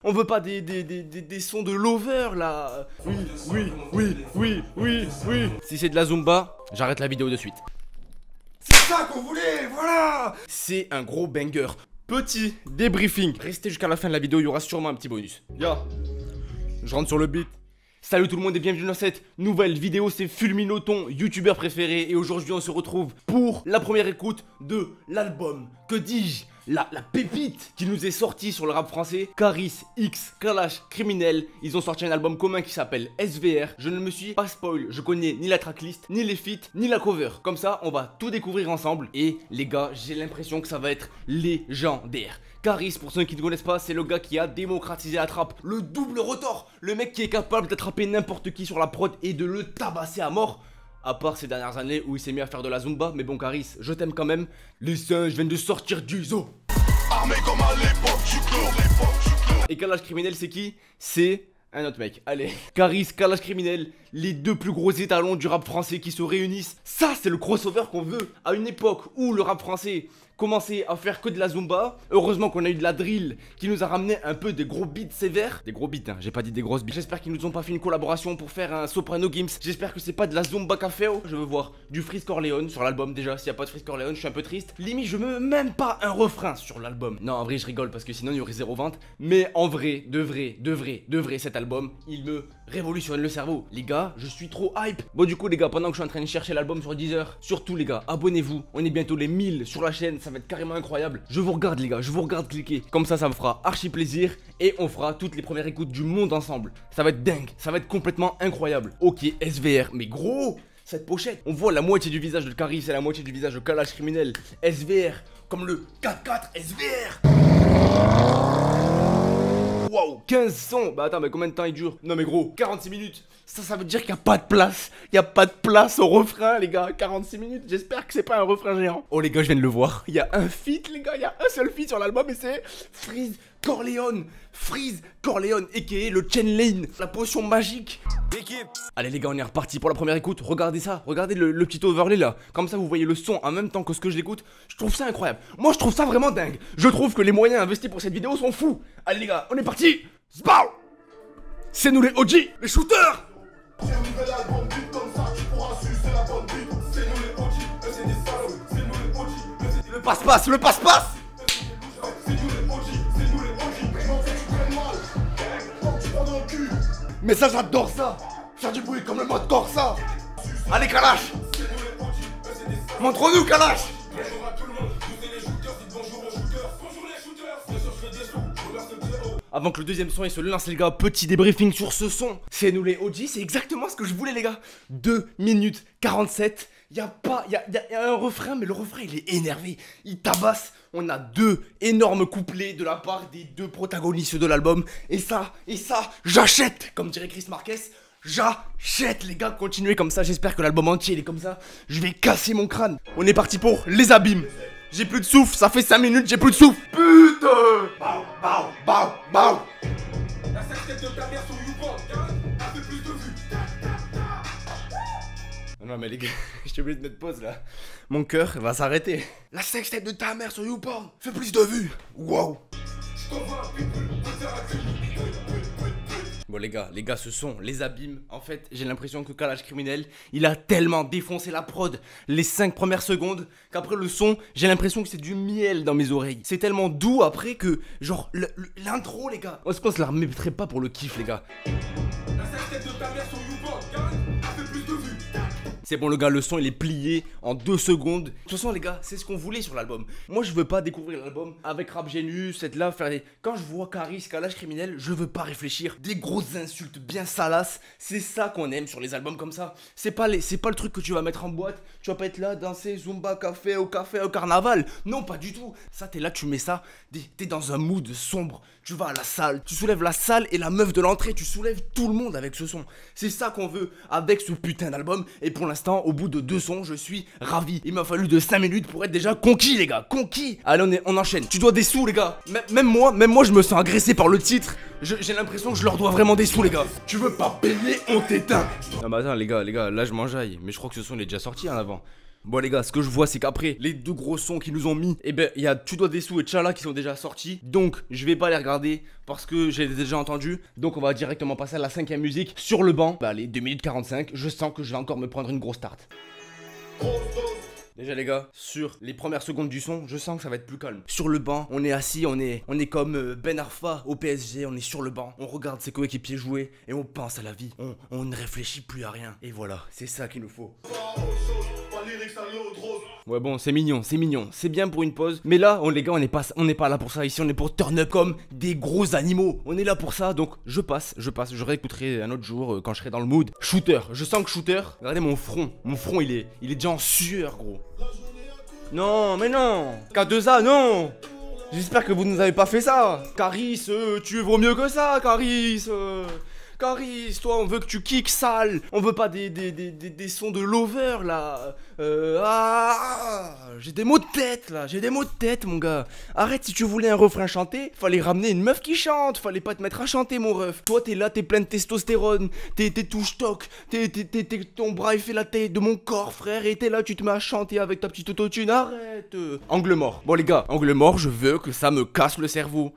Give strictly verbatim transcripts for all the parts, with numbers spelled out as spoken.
On veut pas des, des, des, des, des sons de lover là. Oui, oui, oui, oui, oui, oui. Si c'est de la Zumba, j'arrête la vidéo de suite. C'est ça qu'on voulait, voilà. C'est un gros banger. Petit débriefing. Restez jusqu'à la fin de la vidéo, il y aura sûrement un petit bonus. Ya, je rentre sur le beat. Salut tout le monde et bienvenue dans cette nouvelle vidéo, c'est Fulmino, ton youtubeur préféré. Et aujourd'hui on se retrouve pour la première écoute de l'album, que dis-je, la, la pépite qui nous est sortie sur le rap français. Caris X, Kalash, Criminel, ils ont sorti un album commun qui s'appelle S V R. Je ne me suis pas spoil, je connais ni la tracklist, ni les feats, ni la cover. Comme ça on va tout découvrir ensemble. Et les gars, j'ai l'impression que ça va être légendaire. Caris, pour ceux qui ne connaissent pas, c'est le gars qui a démocratisé la trappe. Le double rotor, le mec qui est capable d'attraper n'importe qui sur la prod et de le tabasser à mort. À part ces dernières années où il s'est mis à faire de la Zumba. Mais bon Caris, je t'aime quand même. Les singes viennent de sortir du zoo. Armé comme à l'époque du clos. Et Kalash Criminel c'est qui? C'est un autre mec. Allez, Caris, Kalash Criminel, les deux plus gros étalons du rap français qui se réunissent. Ça c'est le crossover qu'on veut. À une époque où le rap français commencer à faire que de la Zumba. Heureusement qu'on a eu de la drill qui nous a ramené un peu des gros beats sévères. Des gros beats, hein, j'ai pas dit des grosses beats. J'espère qu'ils nous ont pas fait une collaboration pour faire un Soprano Games. J'espère que c'est pas de la Zumba Café. Je veux voir du Freeze Corleone sur l'album déjà. S'il y a pas de Freeze Corleone, je suis un peu triste. Limite, je veux même pas un refrain sur l'album. Non, en vrai, je rigole parce que sinon il y aurait zéro vente. Mais en vrai, de vrai, de vrai, de vrai, cet album, il me révolutionne le cerveau. Les gars, je suis trop hype. Bon, du coup, les gars, pendant que je suis en train de chercher l'album sur Deezer, surtout les gars, abonnez-vous. On est bientôt les mille sur la chaîne. Ça va être carrément incroyable. Je vous regarde les gars, je vous regarde cliquer. Comme ça, ça me fera archi plaisir. Et on fera toutes les premières écoutes du monde ensemble. Ça va être dingue, ça va être complètement incroyable. Ok, S V R, mais gros, cette pochette, on voit la moitié du visage de Caris et la moitié du visage de Kalash Criminel. S V R, comme le quatre quatre S V R. Waouh, quinze sons. Bah attends, mais combien de temps il dure? Non mais gros, quarante-six minutes. Ça, ça veut dire qu'il n'y a pas de place. Il n'y a pas de place au refrain, les gars. quarante-six minutes, j'espère que c'est pas un refrain géant. Oh les gars, je viens de le voir. Il y a un feat, les gars. Il y a un seul feat sur l'album et c'est Freeze Corleone. Freeze Corleone, aka le Chain Lane, la potion magique. Équipe. Allez les gars, on est reparti pour la première écoute. Regardez ça, regardez le, le petit overlay là. Comme ça, vous voyez le son en même temps que ce que je l'écoute. Je trouve ça incroyable. Moi, je trouve ça vraiment dingue. Je trouve que les moyens investis pour cette vidéo sont fous. Allez les gars, on est parti. Zbao. C'est nous les O G, les shooters. J'ai un nouvel album, beat comme ça, tu pourras sucer la bonne beat. C'est nous les O G, eux c'est des salauds. C'est nous les O G, eux c'est des... Le passe-passe, le passe-passe. C'est nous les O G, c'est nous les O G. Mais en fait tu prennes mal, quand tu prends dans le cul. Mais ça j'adore ça, faire du bruit comme le mode Corsa. Allez Kalash, montre-nous Kalash. Bonjour à tout le monde, vous êtes les shooters, dites bonjour aux shooters. Bonjour les shooters, bien sûr je fais des sous, je remercie le zéro. Avant que le deuxième son il se lance les gars, petit débriefing sur ce son. C'est nous les O G, c'est exactement ce que je voulais les gars. deux minutes quarante-sept, il y a pas, il y a, y a, y a un refrain mais le refrain il est énervé, il tabasse. On a deux énormes couplets de la part des deux protagonistes de l'album. Et ça, et ça, j'achète, comme dirait Chris Marquez. J'achète les gars, continuez comme ça, j'espère que l'album entier il est comme ça. Je vais casser mon crâne. On est parti pour les abîmes. J'ai plus de souffle, ça fait cinq minutes, j'ai plus de souffle. Putain. Bao, bao, bao, bao. La sextape de ta mère sur YouPorn, a fait plus de vues. Non mais les gars, j'ai oublié de mettre pause là. Mon cœur va s'arrêter. La sextape de ta mère sur YouPorn fait plus de vues. Wow. Bon les gars, les gars ce sont les abîmes. En fait j'ai l'impression que Kalash Criminel il a tellement défoncé la prod les cinq premières secondes qu'après le son j'ai l'impression que c'est du miel dans mes oreilles. C'est tellement doux après que genre l'intro les gars, est-ce qu'on se la remettrait pas pour le kiff les gars? La sextape de ta mère sur YouPorn a fait plus de vues. C'est bon le gars, le son il est plié en deux secondes. De toute façon les gars, c'est ce qu'on voulait sur l'album. Moi je veux pas découvrir l'album avec Rap Genius, être là, faire des... Quand je vois Caris, Kalash Criminel, je veux pas réfléchir. Des grosses insultes bien salaces, c'est ça qu'on aime sur les albums comme ça. C'est pas, les... c'est pas le truc que tu vas mettre en boîte. Tu vas pas être là, danser Zumba, café, au café, au carnaval. Non pas du tout. Ça t'es là, tu mets ça, t'es dans un mood sombre. Tu vas à la salle, tu soulèves la salle et la meuf de l'entrée, tu soulèves tout le monde avec ce son. C'est ça qu'on veut avec ce putain d'album. Et pour l'instant, au bout de deux sons, je suis ravi. Il m'a fallu de cinq minutes pour être déjà conquis les gars, conquis. Allez on, est, on enchaîne, tu dois des sous les gars. M Même moi, même moi je me sens agressé par le titre. J'ai l'impression que je leur dois vraiment des sous les gars. Tu veux pas payer, on t'éteint. Non bah attends les gars, les gars, là je m'enjaille. Mais je crois que ce son il est déjà sorti en avant. Bon les gars, ce que je vois c'est qu'après les deux gros sons qu'ils nous ont mis, eh ben il y a Tu dois des sous et Tchala qui sont déjà sortis. Donc je vais pas les regarder parce que j'ai déjà entendu. Donc on va directement passer à la cinquième musique sur le banc. Bah allez, deux minutes quarante-cinq, je sens que je vais encore me prendre une grosse tarte. Déjà les gars, sur les premières secondes du son, je sens que ça va être plus calme. Sur le banc, on est assis, on est, on est comme Ben Arfa au P S G, on est sur le banc, on regarde ses coéquipiers jouer et on pense à la vie. On, on ne réfléchit plus à rien. Et voilà, c'est ça qu'il nous faut. Ouais bon, c'est mignon, c'est mignon, c'est bien pour une pause. Mais là, on, les gars, on n'est pas, on n'est pas là pour ça. Ici, on est pour turn up comme des gros animaux. On est là pour ça, donc je passe, je passe. Je réécouterai un autre jour euh, quand je serai dans le mood. Shooter, je sens que Shooter. Regardez mon front, mon front, il est, il est déjà en sueur, gros. Non, mais non. K deux A, non. J'espère que vous ne nous avez pas fait ça. Caris, euh, tu vaux mieux que ça, Caris. Euh... Caris, toi on veut que tu kicks sale. On veut pas des, des, des, des, des sons de lover là. Euh, ah, j'ai des mots de tête là, j'ai des mots de tête mon gars. Arrête, si tu voulais un refrain chanté, fallait ramener une meuf qui chante. Fallait pas te mettre à chanter mon ref. Toi t'es là, t'es plein de testostérone. T'es tout stock. T'es, t'es, t'es, t'es, ton bras il fait la taille de mon corps frère. Et t'es là, tu te mets à chanter avec ta petite autotune. Arrête. Angle mort. Bon les gars, angle mort, je veux que ça me casse le cerveau.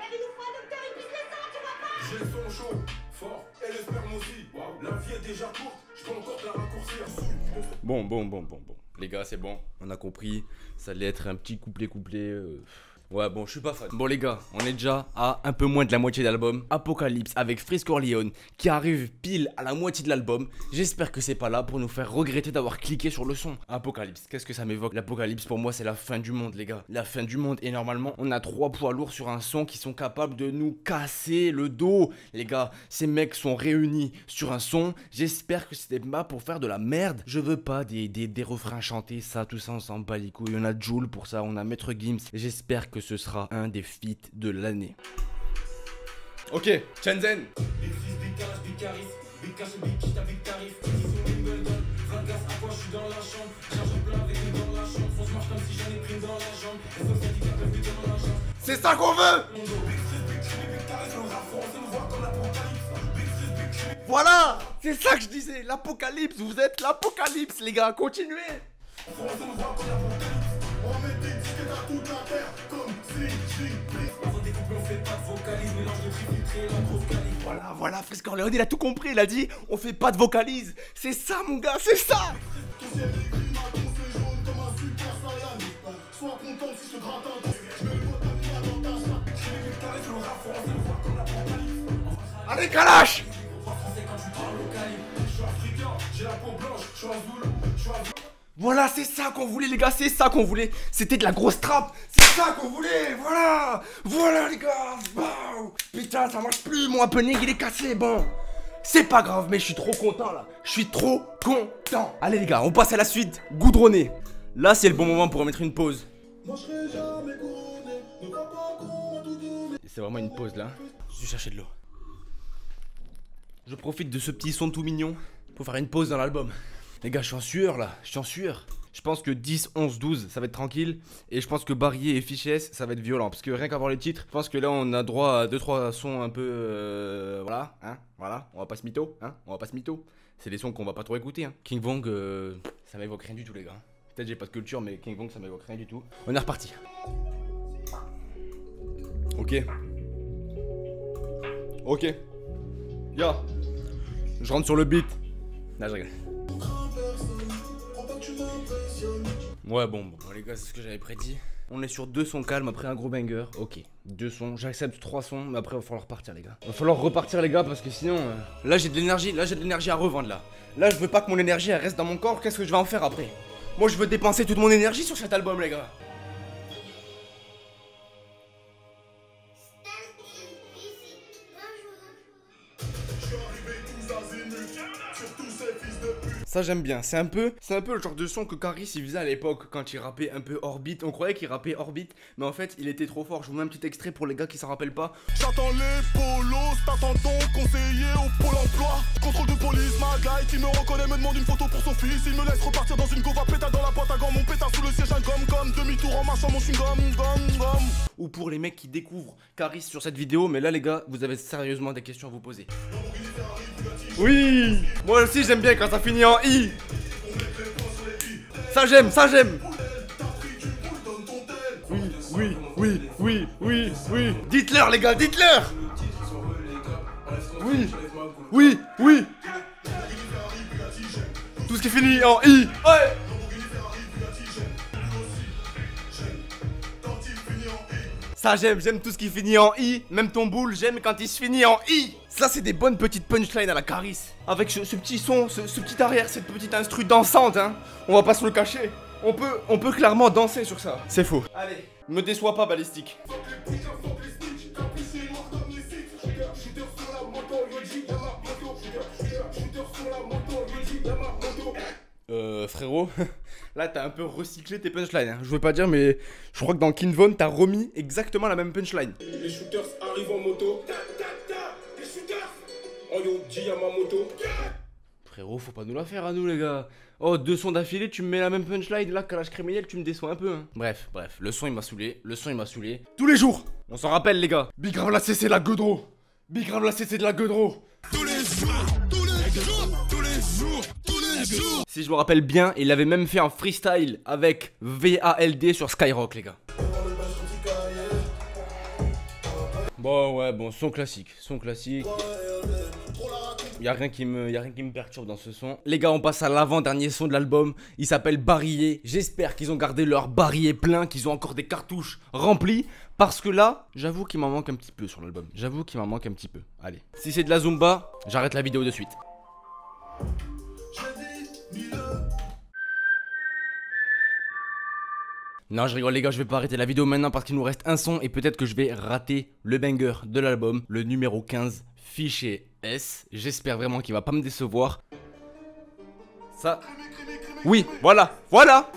J'ai le son chaud, fort, et le sperme aussi. Wow. La vie est déjà courte, je peux encore la raccourcir. Bon, bon, bon, bon, bon. Les gars, c'est bon. On a compris. Ça allait être un petit couplet-couplet. Euh... Ouais, bon, je suis pas fan. Bon, les gars, on est déjà à un peu moins de la moitié d'album. Apocalypse avec Freeze Corleone qui arrive pile à la moitié de l'album. J'espère que c'est pas là pour nous faire regretter d'avoir cliqué sur le son. Apocalypse, qu'est-ce que ça m'évoque? L'Apocalypse, pour moi, c'est la fin du monde, les gars. La fin du monde. Et normalement, on a trois poids lourds sur un son qui sont capables de nous casser le dos. Les gars, ces mecs sont réunis sur un son. J'espère que c'était pas pour faire de la merde. Je veux pas des, des, des refrains chantés, ça, tout ça, on s'en bat les couilles. On a Jul pour ça, on a Maître Gims. J'espère que ce sera un des feats de l'année. Ok, Shenzhen. C'est ça qu'on veut. Voilà, c'est ça que je disais, l'apocalypse, vous êtes l'apocalypse les gars, continuez. Voilà, voilà, Freeze Corleone, il a tout compris, il a dit on fait pas de vocalise. C'est ça mon gars, c'est ça. Allez, Kalash. Voilà, c'est ça qu'on voulait les gars, c'est ça qu'on voulait. C'était de la grosse trappe. C'est ça qu'on voulait, voilà. Voilà les gars. Wow. Putain, ça marche plus, mon happening il est cassé, bon. C'est pas grave, mais je suis trop content là. Je suis trop content. Allez les gars, on passe à la suite. Goudronné. Là, c'est le bon moment pour mettre une pause. C'est vraiment une pause là. Je vais chercher de l'eau. Je profite de ce petit son tout mignon pour faire une pause dans l'album. Les gars, je suis en sueur là, je suis en sueur. Je pense que dix, onze, douze, ça va être tranquille. Et je pense que Barrier et Fiches, ça va être violent. Parce que rien qu'à voir les titres, je pense que là, on a droit à deux trois sons un peu... Euh, voilà, hein, voilà. On va pas se mytho, hein, on va pas se mytho. C'est des sons qu'on va pas trop écouter, hein. King Von, euh, ça m'évoque rien du tout, les gars. Peut-être j'ai pas de culture, mais King Von, ça m'évoque rien du tout. On est reparti. Ok. Ok. Ya. Je rentre sur le beat. Là, je rigole. Ouais bon, bon les gars, c'est ce que j'avais prédit. On est sur deux sons calmes après un gros banger. Ok, deux sons, j'accepte trois sons, mais après il va falloir repartir les gars. Il va falloir repartir les gars parce que sinon euh, là j'ai de l'énergie, là j'ai de l'énergie à revendre là. Là je veux pas que mon énergie elle reste dans mon corps, qu'est-ce que je vais en faire après? Moi je veux dépenser toute mon énergie sur cet album les gars. Ça j'aime bien, c'est un peu c'est un peu le genre de son que Caris il faisait à l'époque quand il rappait un peu Orbit. On croyait qu'il rappait Orbit, mais en fait il était trop fort. Je vous mets un petit extrait pour les gars qui s'en rappellent pas. J'attends les polos, t'attends ton conseiller au pôle emploi. Contrôle de police, ma guy qui me reconnaît me demande une photo pour son fils. Il me laisse repartir dans une gova pétard dans la boîte à gants. Mon pétard sous le siège un gomme gomme. Demi-tour en marchant mon chewing-gum gomme gomme. Ou pour les mecs qui découvrent Caris sur cette vidéo, mais là les gars, vous avez sérieusement des questions à vous poser. Oui, moi aussi j'aime bien quand ça finit en I. Ça j'aime, ça j'aime. Oui, oui, oui, oui, oui, oui. Dites-leur les gars, dites-leur. Oui, oui, oui. Tout ce qui finit en I. Ouais. Ça j'aime, j'aime tout ce qui finit en I. Même ton boule, j'aime quand il se finit en I. Ça c'est des bonnes petites punchlines à la Caris. Avec ce, ce petit son, ce, ce petit arrière, cette petite instru dansante hein. On va pas se le cacher. On peut, on peut clairement danser sur ça. C'est faux. Allez, me déçois pas balistique. Euh frérot, là t'as un peu recyclé tes punchlines hein. Je veux pas dire mais je crois que dans Kinvon t'as remis exactement la même punchline. Les shooters arrivent en moto. Ta, ta, ta, les shooters. En Yoji Yamamoto. Frérot, faut pas nous la faire à nous les gars. Oh, deux sons d'affilée, tu me mets la même punchline. Là, calage criminel, tu me déçois un peu hein. Bref, bref, le son il m'a saoulé. Le son il m'a saoulé. Tous les jours, on s'en rappelle les gars. Big grave la C C de la Godro. Big grave la C C de la Godro. Tous les jours, tous les jours, tous les jours, tous les jours. Si je me rappelle bien, il avait même fait un freestyle avec V A L D sur Skyrock les gars. Bon ouais, bon, son classique, son classique. Y'a rien qui me, y a rien qui me perturbe dans ce son. Les gars, on passe à l'avant-dernier son de l'album. Il s'appelle Barillet. J'espère qu'ils ont gardé leur barillet plein, qu'ils ont encore des cartouches remplies. Parce que là, j'avoue qu'il m'en manque un petit peu sur l'album. J'avoue qu'il m'en manque un petit peu. Allez, si c'est de la Zumba, j'arrête la vidéo de suite. Non, je rigole les gars, je vais pas arrêter la vidéo maintenant parce qu'il nous reste un son et peut-être que je vais rater le banger de l'album, le numéro quinze, Fichier S. J'espère vraiment qu'il va pas me décevoir. Ça... Oui, voilà, voilà.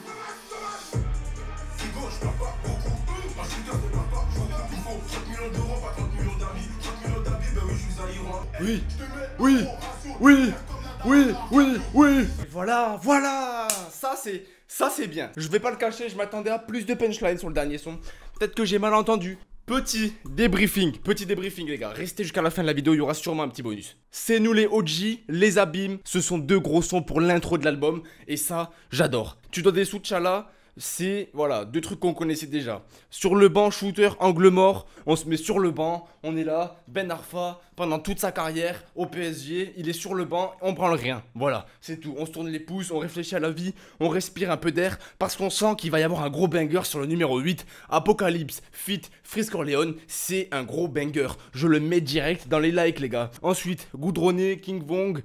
Oui, oui, oui, oui, oui, oui. Et voilà, voilà. Ça c'est... Ça c'est bien. Je vais pas le cacher, je m'attendais à plus de punchline sur le dernier son. Peut-être que j'ai mal entendu. Petit débriefing, petit débriefing les gars. Restez jusqu'à la fin de la vidéo, il y aura sûrement un petit bonus. C'est nous les O G, les abîmes. Ce sont deux gros sons pour l'intro de l'album. Et ça, j'adore. Tu dois des sous de Chala. C'est, voilà, deux trucs qu'on connaissait déjà. Sur le banc, shooter, angle mort. On se met sur le banc, on est là. Ben Arfa, pendant toute sa carrière au P S G, il est sur le banc, on prend le rien. Voilà, c'est tout. On se tourne les pouces, on réfléchit à la vie, on respire un peu d'air. Parce qu'on sent qu'il va y avoir un gros banger sur le numéro huit. Apocalypse, feat, Frisk Corleone. C'est un gros banger. Je le mets direct dans les likes, les gars. Ensuite, Goudronné, King Vong.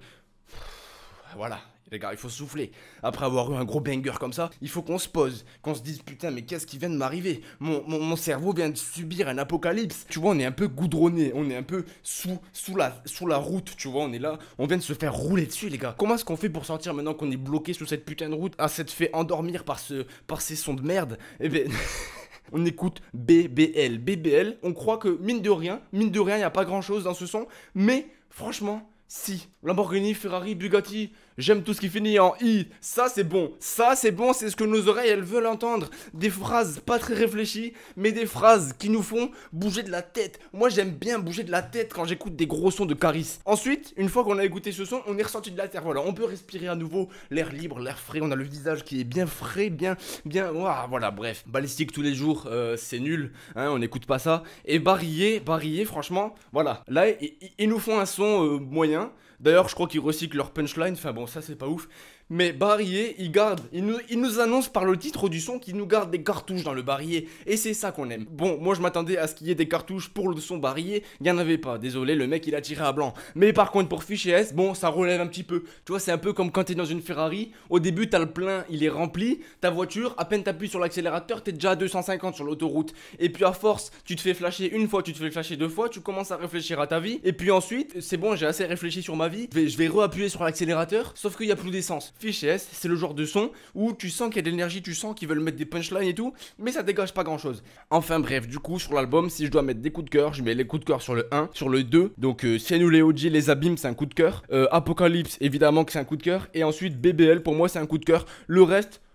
Voilà. Les gars, il faut souffler. Après avoir eu un gros banger comme ça, il faut qu'on se pose, qu'on se dise putain mais qu'est-ce qui vient de m'arriver, mon, mon, mon cerveau vient de subir un apocalypse. Tu vois, on est un peu goudronné, on est un peu sous, sous, la, sous la route, tu vois, on est là, on vient de se faire rouler dessus les gars. Comment est-ce qu'on fait pour sortir maintenant qu'on est bloqué sous cette putain de route, à s'être fait endormir par, ce, par ces sons de merde? Eh ben... On écoute B B L. B B L, on croit que mine de rien, mine de rien, il n'y a pas grand chose dans ce son, mais franchement... Si, Lamborghini, Ferrari, Bugatti, j'aime tout ce qui finit en I. Ça c'est bon, ça c'est bon, c'est ce que nos oreilles elles veulent entendre. Des phrases pas très réfléchies, mais des phrases qui nous font bouger de la tête. Moi j'aime bien bouger de la tête quand j'écoute des gros sons de Caris. Ensuite, une fois qu'on a écouté ce son, on est ressorti de la terre. Voilà, on peut respirer à nouveau l'air libre, l'air frais. On a le visage qui est bien frais, bien, bien. Ouah, voilà, bref. Balistique tous les jours, euh, c'est nul, hein, on n'écoute pas ça. Et Barillet, Barillet, franchement, voilà. Là, ils nous font un son euh, moyen. D'ailleurs, je crois qu'ils recyclent leur punchline. Enfin bon, ça c'est pas ouf. Mais Barillet, il garde, il nous, il nous annonce par le titre du son qu'il nous garde des cartouches dans le barillet. Et c'est ça qu'on aime. Bon, moi je m'attendais à ce qu'il y ait des cartouches pour le son barillet. Il n'y en avait pas. Désolé, le mec il a tiré à blanc. Mais par contre, pour Fichier S, bon, ça relève un petit peu. Tu vois, c'est un peu comme quand t'es dans une Ferrari. Au début, t'as le plein, il est rempli. Ta voiture, à peine t'appuies sur l'accélérateur, t'es déjà à deux cent cinquante sur l'autoroute. Et puis à force, tu te fais flasher une fois, tu te fais flasher deux fois. Tu commences à réfléchir à ta vie. Et puis ensuite, c'est bon, j'ai assez réfléchi sur ma vie. Je vais, je vais re-appuyer sur l'accélérateur. Sauf qu'il n'y a plus d'essence. Fichier S, c'est le genre de son où tu sens qu'il y a de l'énergie, tu sens qu'ils veulent mettre des punchlines et tout, mais ça dégage pas grand chose. Enfin bref, du coup sur l'album, si je dois mettre des coups de cœur, je mets les coups de cœur sur le un, sur le deux, donc euh, c'est nous les O G, les abîmes, c'est un coup de cœur, euh, Apocalypse évidemment que c'est un coup de cœur, et ensuite B B L pour moi c'est un coup de cœur, le reste...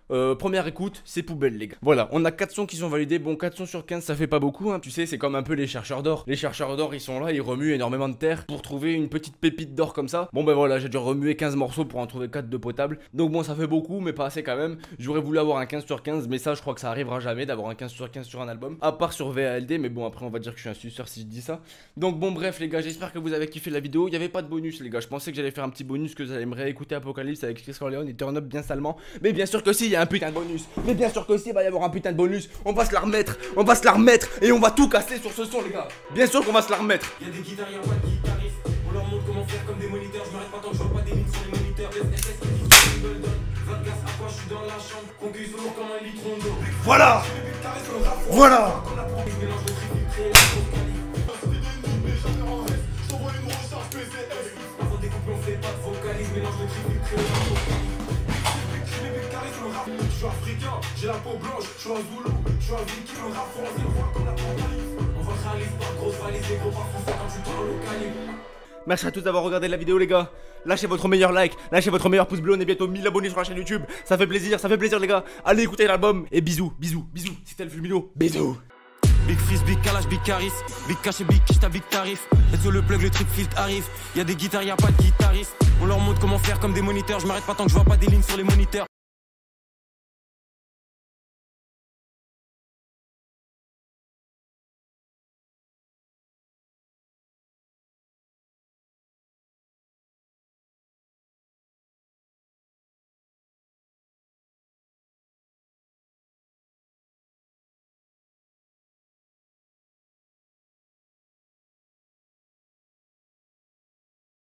Euh, première écoute, c'est poubelle les gars. Voilà, on a quatre sons qui sont validés. Bon, quatre sons sur quinze, ça fait pas beaucoup hein. Tu sais, c'est comme un peu les chercheurs d'or. Les chercheurs d'or, ils sont là, ils remuent énormément de terre pour trouver une petite pépite d'or comme ça. Bon ben voilà, j'ai dû remuer quinze morceaux pour en trouver quatre de potable. Donc bon, ça fait beaucoup, mais pas assez quand même. J'aurais voulu avoir un quinze sur quinze, mais ça, je crois que ça arrivera jamais d'avoir un quinze sur quinze sur un album. À part sur V A L D, mais bon, après, on va dire que je suis un suceur si je dis ça. Donc bon, bref les gars, j'espère que vous avez kiffé la vidéo. Il y avait pas de bonus les gars. Je pensais que j'allais faire un petit bonus, que vous allez me réécouter Apocalypse avec Chris Corleone et Turn Up bien salement. Mais bien sûr que si, il y a un putain de bonus. Mais bien sûr que si, il va y avoir un putain de bonus. On va se la remettre, on va se la remettre et on va tout casser sur ce son les gars. Bien sûr qu'on va se la remettre. Y'a des guitares, y'a pas de guitaristes. On leur montre comment faire comme des moniteurs. Je m'arrête pas tant que je vois pas des lignes sur les moniteurs. S S S qui me donne vingt gaz à quoi je suis dans la chambre. Concuise lourd comme un litron d'eau. Voilà. Voilà. Avant des couples on fait pas de vocalise. Mélange de trifle je suis africain, j'ai la peau blanche, je suis un zoulou, je suis un viking, le rap français, on voit qu'on a pas on va réaliser par grosse valise, des gros pas français quand tu parles au calibre. Merci à tous d'avoir regardé la vidéo les gars. Lâchez votre meilleur like, lâchez votre meilleur pouce bleu, on est bientôt mille abonnés sur la chaîne YouTube. Ça fait plaisir, ça fait plaisir les gars. Allez écouter l'album et bisous, bisous, bisous. C'était le Fulmino, bisous. Big freeze, big calage, big caris, big cash et big quiche, t'as big tarif. Et sur le plug, le trip field arrive. Y'a des guitares, y'a pas de guitariste. On leur montre comment faire comme des moniteurs. Je m'arrête pas tant que je vois pas des lignes sur les moniteurs.